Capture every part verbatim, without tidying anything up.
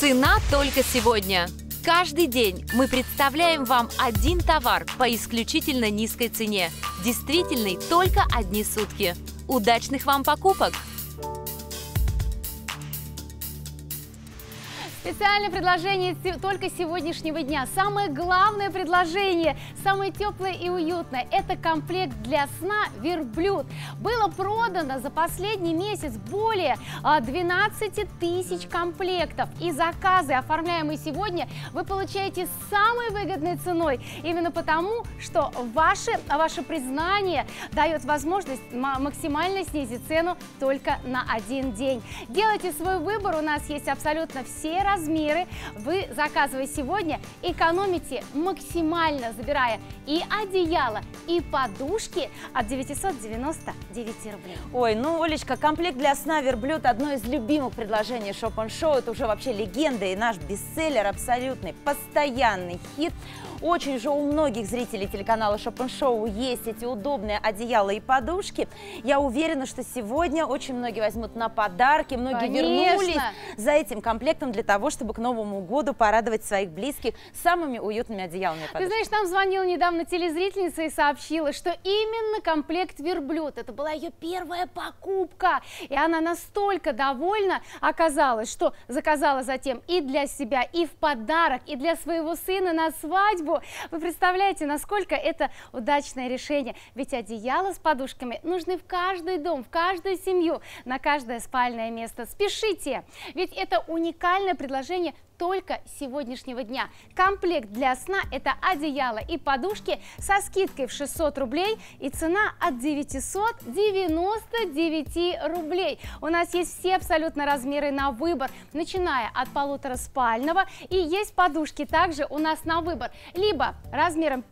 Цена только сегодня. Каждый день мы представляем вам один товар по исключительно низкой цене, действительный только одни сутки. Удачных вам покупок! Специальное предложение только сегодняшнего дня. Самое главное предложение, самое теплое и уютное – это комплект для сна «Верблюд». Было продано за последний месяц более двенадцати тысяч комплектов. И заказы, оформляемые сегодня, вы получаете с самой выгодной ценой. Именно потому, что ваше, ваше признание дает возможность максимально снизить цену только на один день. Делайте свой выбор, у нас есть абсолютно все размеры. размеры. Вы, заказывая сегодня, экономите максимально, забирая и одеяло, и подушки от девятисот девяноста девяти рублей. Ой, ну, Олечка, комплект для сна «Верблюд» – одно из любимых предложений Shop on Show. Это уже вообще легенда и наш бестселлер, абсолютный, постоянный хит. Очень же у многих зрителей телеканала Shop on Show есть эти удобные одеяла и подушки. Я уверена, что сегодня очень многие возьмут на подарки, многие Конечно. вернулись за этим комплектом для того, чтобы к Новому году порадовать своих близких самыми уютными одеялами и подушками. Ты знаешь, нам звонила недавно телезрительница и сообщила, что именно комплект «Верблюд» – это была ее первая покупка. И она настолько довольна оказалась, что заказала затем и для себя, и в подарок, и для своего сына на свадьбу. Вы представляете, насколько это удачное решение? Ведь одеяла с подушками нужны в каждый дом, в каждую семью, на каждое спальное место. Спешите, ведь это уникальное предложение только сегодняшнего дня. Комплект для сна – это одеяло и подушки со скидкой в шестьсот рублей и цена от девятисот девяноста девяти рублей. У нас есть все абсолютно размеры на выбор, начиная от полутораспального, и есть подушки также у нас на выбор, либо размером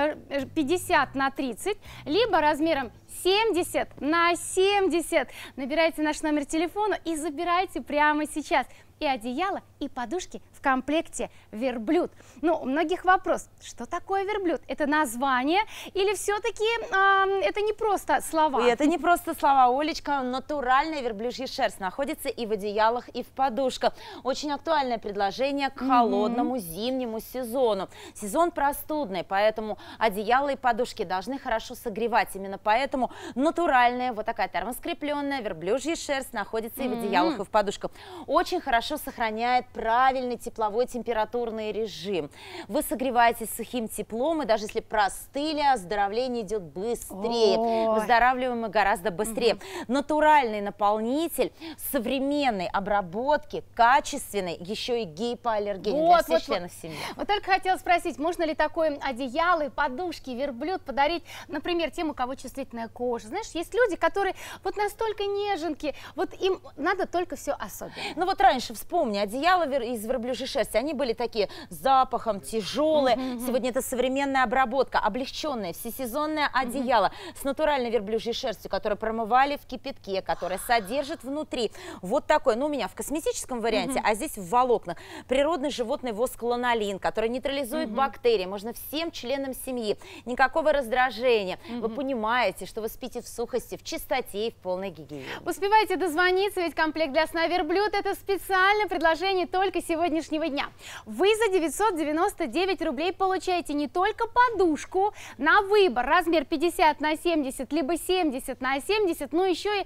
пятьдесят на тридцать, либо размером семьдесят на семьдесят. Набирайте наш номер телефона и забирайте прямо сейчас. И одеяло, и подушки в комплекте «Верблюд». Ну, у многих вопрос, что такое «Верблюд»? Это название или все-таки э, это не просто слова? И это не просто слова, Олечка. Натуральная верблюжья шерсть находится и в одеялах, и в подушках. Очень актуальное предложение к холодному mm-hmm. зимнему сезону. Сезон простудный, поэтому одеяла и подушки должны хорошо согревать. Именно поэтому натуральная, вот такая термоскрепленная верблюжья шерсть находится mm-hmm. и в одеялах, и в подушках. Очень хорошо сохраняет правильный тепловой температурный режим. Вы согреваетесь сухим теплом, и даже если простыли, оздоровление идет быстрее. Ой. Выздоравливаем мы гораздо быстрее. Угу. Натуральный наполнитель, современной обработки, качественный, еще и гипоаллергенный вот, для всех вот, членов вот. семьи. Вот только хотела спросить, можно ли такое одеяло и подушки «Верблюд» подарить, например, тем, у кого чувствительная кожа? Знаешь, есть люди, которые вот настолько неженки, вот им надо только все особенное. Ну вот раньше, вспомни, одеяла из верблюжьей шерсти, они были такие с запахом, тяжелые. Mm-hmm. Сегодня это современная обработка, облегченное всесезонное одеяло mm-hmm. с натуральной верблюжьей шерстью, которое промывали в кипятке, которое содержит внутри вот такой, ну у меня в косметическом варианте, mm-hmm. а здесь в волокнах, природный животный воск ланолин, который нейтрализует mm-hmm. бактерии, можно всем членам семьи, никакого раздражения. Mm-hmm. Вы понимаете, что вы спите в сухости, в чистоте и в полной гигиене. Успевайте дозвониться, ведь комплект для сна «Верблюд» – это специально предложение только сегодняшнего дня. Вы за девятьсот девяносто девять рублей получаете не только подушку на выбор, размер пятьдесят на семьдесят, либо семьдесят на семьдесят, но еще и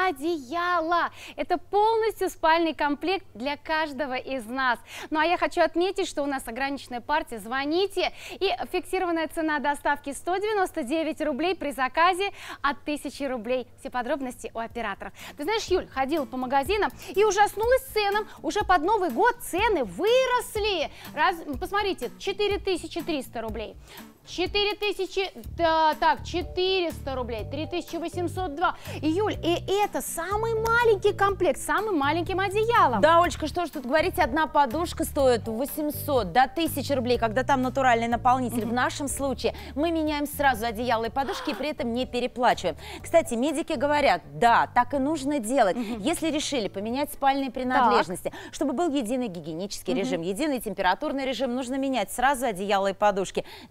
одеяло. Это полностью спальный комплект для каждого из нас. Ну а я хочу отметить, что у нас ограниченная партия. Звоните, и фиксированная цена доставки сто девяносто девять рублей при заказе от тысячи рублей. Все подробности у операторов. Ты знаешь, Юль, ходила по магазинам и ужаснулась ценам. Уже под Новый год цены выросли. Раз, посмотрите, четыре тысячи триста рублей. четыре тысячи, да, так, четыреста рублей, три тысячи восемьсот два. Июль, и это самый маленький комплект, с самым маленьким одеялом. Да, Олечка, что ж тут говорить, одна подушка стоит восемьсот до тысячи рублей, когда там натуральный наполнитель. Mm-hmm. В нашем случае мы меняем сразу одеяло и подушки, и при этом не переплачиваем. Кстати, медики говорят, да, так и нужно делать, mm-hmm. если решили поменять спальные принадлежности, так. чтобы был единый гигиенический mm-hmm. режим, единый температурный режим, нужно менять сразу одеяло и подушки. Делать это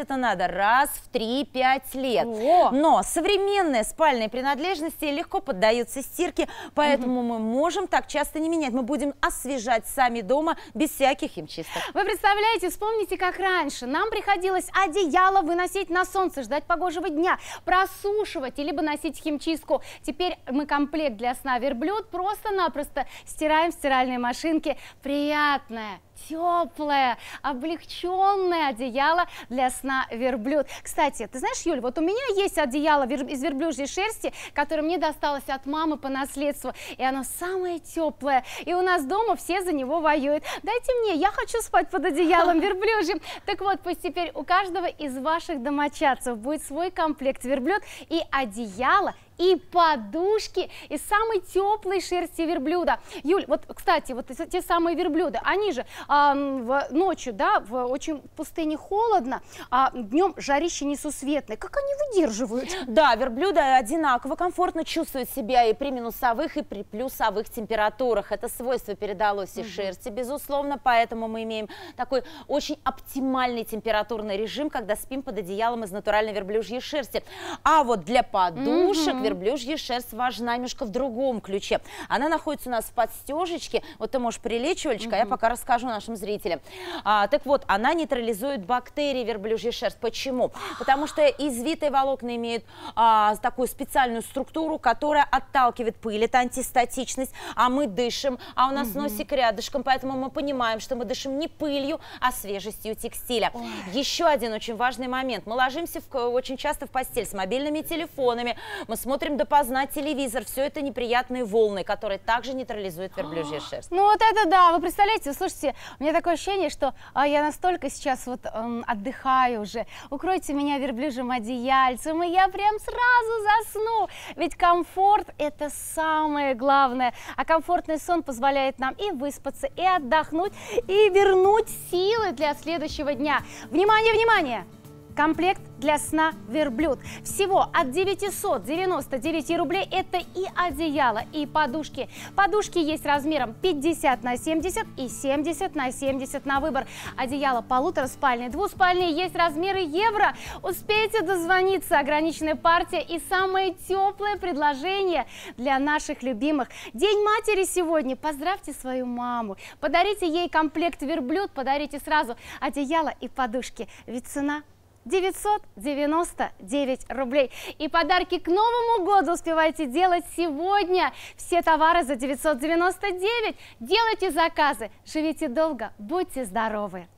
это надо раз в три-пять лет. О! Но современные спальные принадлежности легко поддаются стирке, поэтому угу. мы можем так часто не менять. Мы будем освежать сами дома без всяких химчисток. Вы представляете, вспомните, как раньше нам приходилось одеяло выносить на солнце, ждать погожего дня, просушивать, либо носить химчистку. Теперь мы комплект для сна верблюд просто-напросто стираем в стиральной машинке. Приятное, теплое, облегченное одеяло для сна верблюд. Кстати, ты знаешь, Юль, вот у меня есть одеяло из верблюжьей шерсти, которое мне досталось от мамы по наследству, и оно самое теплое, и у нас дома все за него воюют. Дайте мне, я хочу спать под одеялом верблюжьим. Так вот, пусть теперь у каждого из ваших домочадцев будет свой комплект верблюд и одеяло, и подушки из самой теплой шерсти верблюда. Юль, вот, кстати, вот те самые верблюды, они же а, в, ночью, да, в очень пустыне холодно, а днем жарище несусветное. Как они выдерживают? Да, верблюды одинаково комфортно чувствуют себя и при минусовых, и при плюсовых температурах. Это свойство передалось из угу. шерсти, безусловно, поэтому мы имеем такой очень оптимальный температурный режим, когда спим под одеялом из натуральной верблюжьей шерсти. А вот для подушек угу. верблюжья шерсть важна немножко в другом ключе. Она находится у нас в подстежечке. Вот ты можешь прилечь, Олечка, угу. я пока расскажу нашим зрителям. А, так вот, она нейтрализует бактерии верблюжья шерсть. Почему? Потому что извитые волокна имеют а, такую специальную структуру, которая отталкивает пыль. Это антистатичность. А мы дышим, а у нас угу. носик рядышком, поэтому мы понимаем, что мы дышим не пылью, а свежестью текстиля. Ой. Еще один очень важный момент. Мы ложимся в, очень часто в постель с мобильными телефонами, мы смотрим Смотрим допоздна телевизор, все это неприятные волны, которые также нейтрализуют верблюжья шерсть. Ну вот это да, вы представляете, слушайте, у меня такое ощущение, что а, я настолько сейчас вот эм, отдыхаю уже, укройте меня верблюжьим одеяльцем, и я прям сразу засну, ведь комфорт это самое главное, а комфортный сон позволяет нам и выспаться, и отдохнуть, и вернуть силы для следующего дня. Внимание, внимание! Комплект для сна верблюд. Всего от девятисот девяноста девяти рублей. Это и одеяло, и подушки. Подушки есть размером пятьдесят на семьдесят и семьдесят на семьдесят на выбор. Одеяло полутораспальное, двуспальное есть размеры евро. Успейте дозвониться. Ограниченная партия и самое теплое предложение для наших любимых. День матери сегодня. Поздравьте свою маму. Подарите ей комплект верблюд. Подарите сразу одеяло и подушки. Ведь цена девятьсот девяносто девять рублей. И подарки к Новому году успевайте делать сегодня. Все товары за девятьсот девяносто девять. Делайте заказы. Живите долго, будьте здоровы.